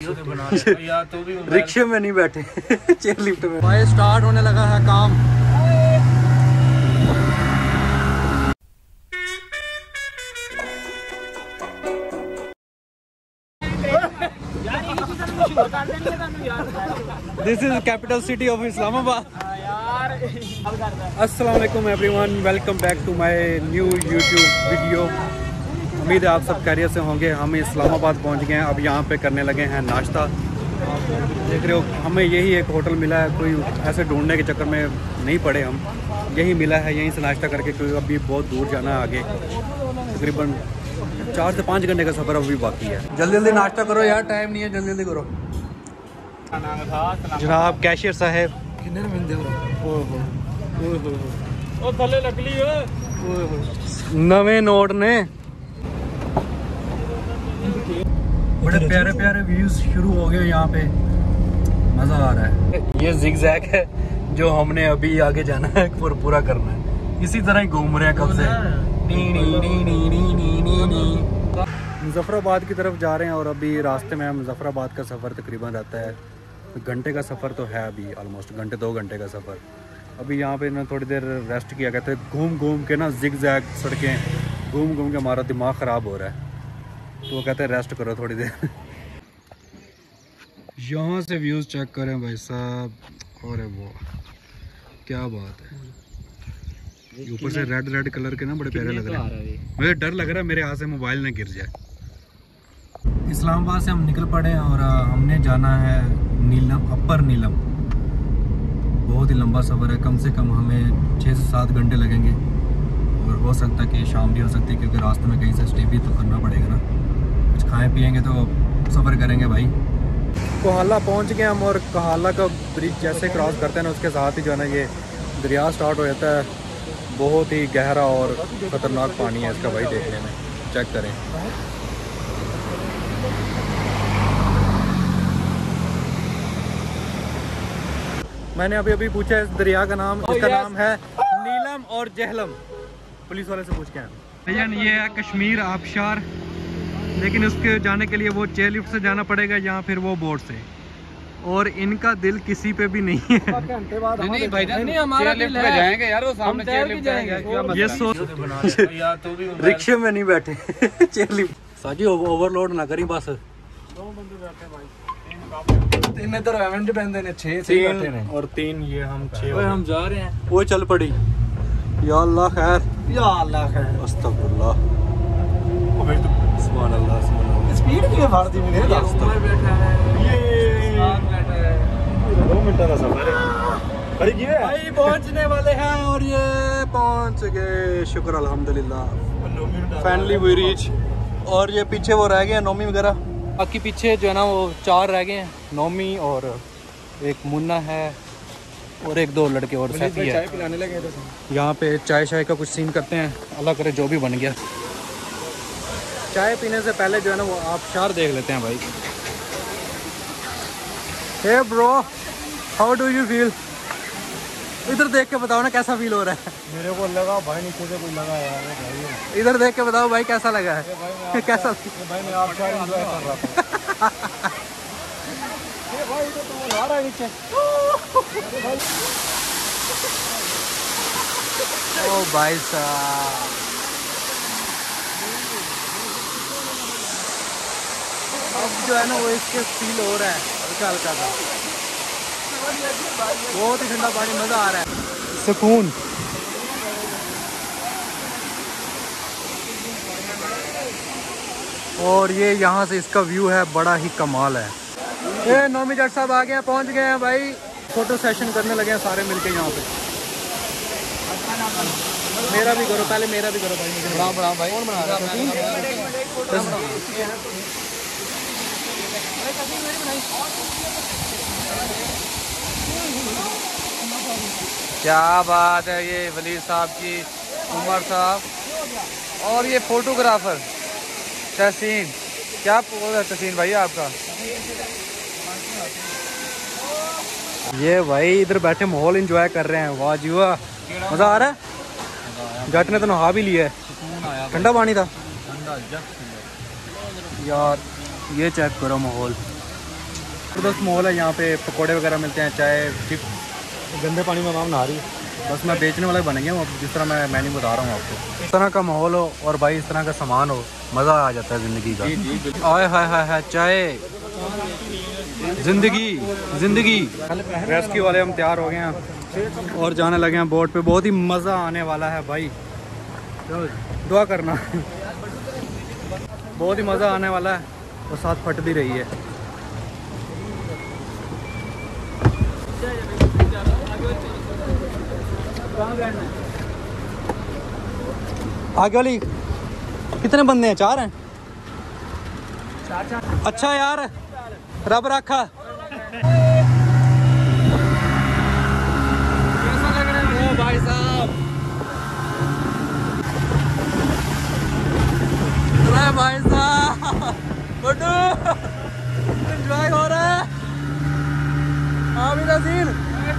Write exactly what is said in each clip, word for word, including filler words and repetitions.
रिक्शे में नहीं बैठे चेयर लिफ्ट में। भाई स्टार्ट होने लगा है काम। This is capital city of Islamabad. अस्सलाम वालेकुम everyone, welcome back to my new YouTube video. उम्मीद है आप सब खैरियत से होंगे। हम इस्लामाबाद पहुंच गए हैं, अब यहाँ पे करने लगे हैं नाश्ता। देख रहे हो हमें यही एक होटल मिला है, कोई ऐसे ढूंढने के चक्कर में नहीं पड़े, हम यही मिला है, यहीं से नाश्ता करके, क्योंकि अभी बहुत दूर जाना है आगे, तकरीबन चार से पाँच घंटे का सफ़र अभी बाकी है। जल्दी जल्दी नाश्ता करो यार, टाइम नहीं है, जल्दी जल्दी करो। जनाब कैशियर साहब नवे नोट ने बड़े प्यारे प्यारे व्यूज शुरू हो गए यहाँ पे, मजा आ रहा है। ये जिगजैग है जो हमने अभी आगे जाना है और पूरा करना है, इसी तरह ही घूम रहे हैं कब से। मुजफ्फराबाद की तरफ जा रहे हैं और अभी रास्ते में मुजफ्फराबाद का सफ़र तकरीबन रहता है घंटे का सफ़र तो है, अभी ऑलमोस्ट घंटे दो घंटे का सफ़र। अभी यहाँ पे ना थोड़ी देर रेस्ट किया, कहते हैं घूम घूम के ना जिगजैग सड़कें घूम घूम के हमारा दिमाग ख़राब हो रहा है, तो वो कहते हैं रेस्ट करो थोड़ी देर। यहाँ से व्यूज़ चेक करें भाई साहब, और वो क्या बात है, ऊपर से रेड रेड कलर के ना बड़े प्यारे लग रहे हैं। मुझे डर लग रहा है मेरे हाथ से मोबाइल ना गिर जाए। इस्लामाबाद से हम निकल पड़े और हमने जाना है नीलम, अपर नीलम। बहुत ही लंबा सफ़र है, कम से कम हमें छः से सात घंटे लगेंगे और हो सकता है कि शाम भी हो सकती है, क्योंकि रास्ते में कहीं से स्टे भी तो करना पड़ेगा ना, कुछ खाएं पिएंगे तो सफ़र करेंगे भाई। कोहाला पहुंच गए हम, और कोहाला का ब्रिज जैसे क्रॉस करते हैं ना, उसके साथ ही जो है ना ये दरिया स्टार्ट हो जाता है। बहुत ही गहरा और ख़तरनाक पानी है इसका भाई, देखने में चेक करें। मैंने अभी अभी पूछा इस दरिया का नाम, इसका नाम है नीलम और जहलम, पुलिस वाले से पूछ के आए। भैया ये है कश्मीर आबशार, लेकिन उसके जाने के लिए वो चेयर लिफ्ट से जाना पड़ेगा या फिर वो बोट से, और इनका दिल किसी पे भी नहीं है। नहीं भाई नहीं, हमारा दिल है, जाएंगे यार, वो सामने चेयर लिफ्ट जाएंगे। ये सोच रिक्शे में नहीं बैठे चेयर लिफ्ट। साजी ओवरलोड ना करी बस। दो बंदे बैठे भाई, तीन इधर एवेंट बंदे ने, छह से बैठे ने, और तीन ये हम छह। ओए हम जा रहे हैं, वो चल पड़ी। या अल्लाह खैर, या अल्लाह खैर, अस्तगफुरुल्लाह, ओ भाई तो सुभान अल्लाह, सुभान अल्लाह। स्पीड की मार दी मैंने, ऊपर बैठा है, ये साथ बैठा है। दो मिनट का सफर है भाई, ये भाई पहुंचने वाले हैं और ये पहुंच गए, शुक्र अल्हम्दुलिल्लाह, फाइनली वी रीच। और ये पीछे वो रह गए नोमी वगैरह, बाकी पीछे जो है ना वो चार रह गए हैं, नोमी और एक मुन्ना है और एक दो लड़के और सैफी है। चाय पिलाने लगे थे, यहाँ पे चाय शाय का कुछ सीन करते हैं, अल्लाह करे जो भी बन गया। चाय पीने से पहले जो है ना वो आबशार देख लेते हैं भाई। Hey bro, how do you feel? इधर देख के बताओ ना कैसा फील हो रहा है। मेरे को लगा भाई नीचे से कोई लगा यार, इधर देख के बताओ भाई कैसा लगा है। भाई कैसा भाई, मैं आबशार एंजॉय कर रहा था। भाई तो तुम आ रहा है नीचे। ओ भाई साहब, अब जो है ना वो इसके फील हो रहा है हल्का हल्का सा, बहुत ही ठंडा पानी, मज़ा आ रहा है, सुकून। और ये यहाँ से इसका व्यू है, बड़ा ही कमाल है। ये नौमी जट साहब आ गए हैं, पहुँच गए हैं भाई, फोटो सेशन करने लगे हैं सारे मिलके यहाँ पे। मेरा भी करो पहले, मेरा भी करो भाई, बड़ा बड़ा भाई, कौन बना रहा है? क्या बात है, ये वली साहब की, उमर साहब, और ये फोटोग्राफर तहसीन। क्या बोल है तहसीन भाई आपका? ये भाई इधर बैठे माहौल एंजॉय कर रहे हैं, वाह जी वाह, मज़ा आ रहा है। जट ने तो नहा भी लिया है, ठंडा पानी था यार। ये चेक करो माहौल, जबरदस्त मॉल है यहाँ पे, पकोड़े वगैरह मिलते हैं, चाय, चिप्स। गंदे पानी में माम नहा रही है। बस मैं बेचने वाला बन गया हूँ अब, जिस तरह मैं मेन्यू बता रहा हूँ आपको। इस तरह का माहौल हो और भाई इस तरह का सामान हो, मज़ा आ जाता है ज़िंदगी का। आए हाय हाय हाय, चाय, ज़िंदगी ज़िंदगी। रेस्क्यू वाले हम तैयार हो गए हैं और जाने लगे हैं बोट पे। बहुत ही मज़ा आने वाला है भाई, दुआ करना। बहुत ही मज़ा आने वाला है और साथ फट भी रही है। आगे वाली कितने बंदे हैं? चार हैं। अच्छा यार, रब रखा। भाई साहब, अरे भाई साहब, गुड्डू एंजॉय हो रहा है। हाँ भी नज़ीर,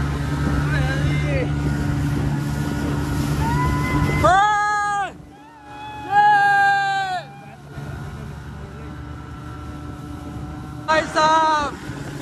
भाई साहब,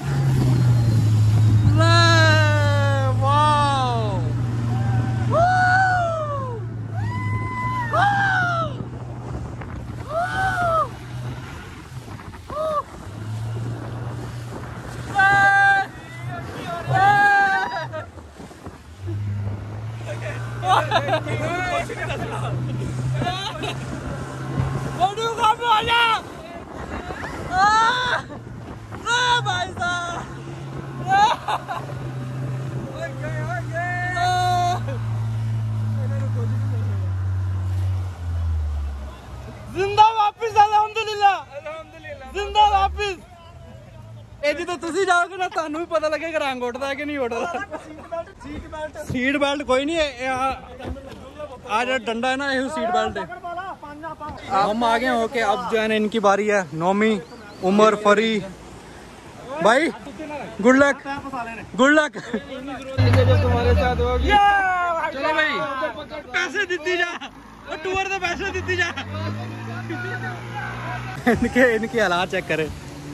जिंदा वापिस, अल्हम्दुलिल्लाह जिंदा वापिस। ए जी तो तुसी जाओगे ना, तानू भी पता लगेगा रंग उठता है कि नहीं उठता। सीट बेल्ट कोई नहीं है, आज डंडा है ना, ये सीट बेल्ट है। हम आ गए ओके, अब जो है ना इनकी बारी है। नोमी, उमर, फरी भाई, गुड लक गुड लक। तुम्हारे साथ होगी। चलो भाई, पैसे दीती जा, टूर तो पैसे दीती जा। इनके इनके हालात चेक करें।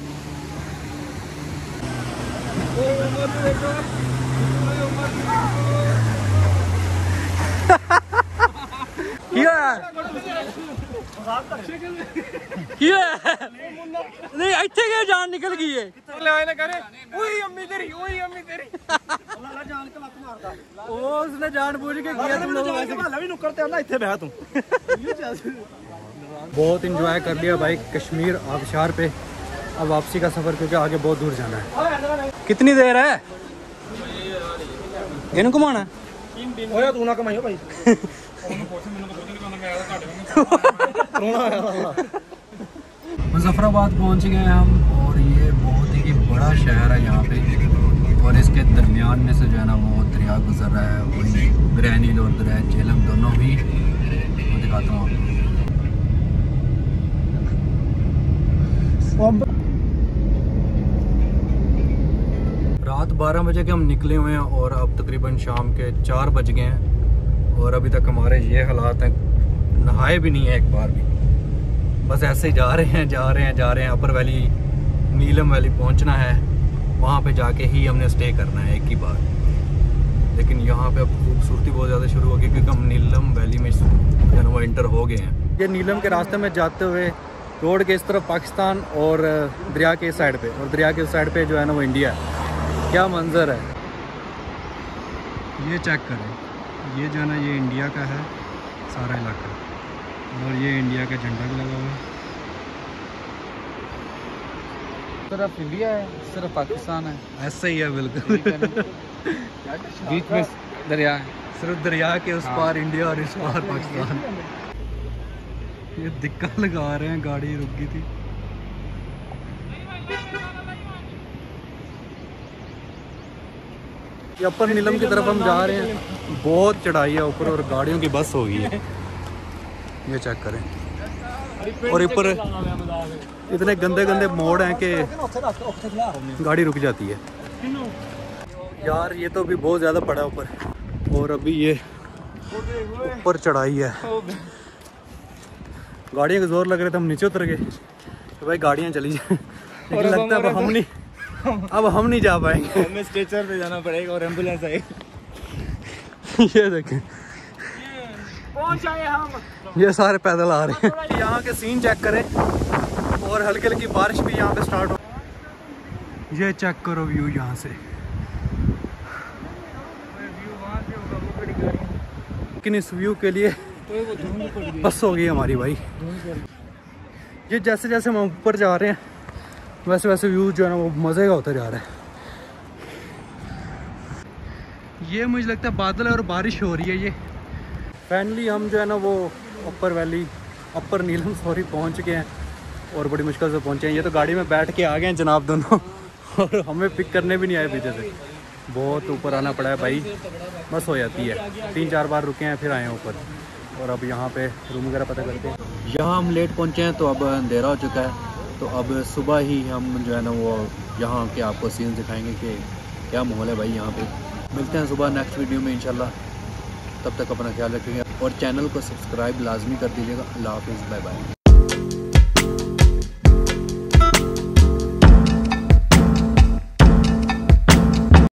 नहीं इतने क्या जान निकल गई है। उसने जान बूझ के किया। तुम लोग बहुत इंजॉय कर लिया भाई कश्मीर आबशार पे। अब वापसी का सफर, क्योंकि आगे बहुत दूर जाना है। कितनी देर है इन घुमाना? तू ना कमाइयो भाई। मुजफ्फराबाद पहुंच गए हम और ये बहुत ही बड़ा शहर है यहाँ पे, और इसके दरमियान में से जो है ना वो दरिया गुजर रहा है, वही दरिया नील और दरिया झेलम दोनों भी। मैं दिखाता हूँ आपको। रात बारह बजे के हम निकले हुए हैं और अब तकरीबन शाम के चार बज गए हैं और अभी तक हमारे ये हालात हैं, नहाए भी नहीं है एक बार भी। बस ऐसे ही जा रहे हैं जा रहे हैं जा रहे हैं। अपर वैली, नीलम वैली पहुंचना है, वहाँ पे जाके ही हमने स्टे करना है एक ही बार। लेकिन यहाँ पे अब खूबसूरती बहुत ज़्यादा शुरू हो गई, क्योंकि हम नीलम वैली में वो एंटर हो गए हैं। ये नीलम के रास्ते में जाते हुए रोड के इस तरफ पाकिस्तान और दरिया के इस साइड पे, और दरिया के उस साइड पे जो है ना वो इंडिया है। क्या मंजर है, ये चेक करें। ये जो है ना ये इंडिया का है सारा इलाका, और ये इंडिया का झंडा भी लगा हुआ है। सिर्फ इंडिया है, सिर्फ पाकिस्तान है, ऐसा ही है बिल्कुल। बीच में दरिया है, सिर्फ दरिया के उस पार इंडिया और इस पार पाकिस्तान। ये दिक्का लगा रहे हैं, गाड़ी रुक गई थी। ये अपर नीलम की तरफ हम जा रहे हैं। बहुत चढ़ाई है ऊपर और गाड़ियों की बस हो गई है, ये चेक करें। और ऊपर इतने गंदे गंदे मोड़ हैं कि गाड़ी रुक जाती है। यार ये तो अभी बहुत ज़्यादा पड़ा ऊपर, और अभी ये ऊपर चढ़ाई है। गाड़ियों के जोर लग रहे थे, हम नीचे उतर गए तो भाई गाड़ियाँ चली जाए। लेकिन लगता है हम नहीं अब हम नहीं जा पाएंगे, हमें स्ट्रेचर पे जाना पड़ेगा और एम्बुलेंस आएगी। ये देखें पहुंच आए हम, ये सारे पैदल आ रहे हैं। यहाँ के सीन चेक करें और हल्की हल्की बारिश भी यहाँ पे स्टार्ट हो। ये चेक करो व्यू यहाँ से, लेकिन इस व्यू के लिए बस हो गई हमारी भाई। ये जैसे जैसे हम ऊपर जा रहे हैं वैसे वैसे व्यू जो है ना वो मज़े का होता जा रहा है। ये मुझे लगता है बादल है और बारिश हो रही है। ये फाइनली हम जो है ना वो अपर वैली अपर नीलम सॉरी पहुंच चुके हैं और बड़ी मुश्किल से पहुंचे हैं। ये तो गाड़ी में बैठ के आ गए हैं जनाब दोनों और हमें पिक करने भी नहीं आए पीछे से। बहुत ऊपर आना पड़ा है भाई, बस हो जाती है। तीन चार बार रुके हैं फिर आए हैं ऊपर और अब यहाँ पे रूम वगैरह पता करते हैं। यहाँ हम लेट पहुँचे हैं तो अब अंधेरा हो चुका है, तो अब सुबह ही हम जो है ना वो यहाँ के आपको सीन दिखाएंगे कि क्या माहौल है भाई यहाँ पे। मिलते हैं सुबह नेक्स्ट वीडियो में इंशाल्लाह, तब तक अपना ख्याल रखिएगा और चैनल को सब्सक्राइब लाजमी कर दीजिएगा। अल्लाह हाफिज़, बाय बाय।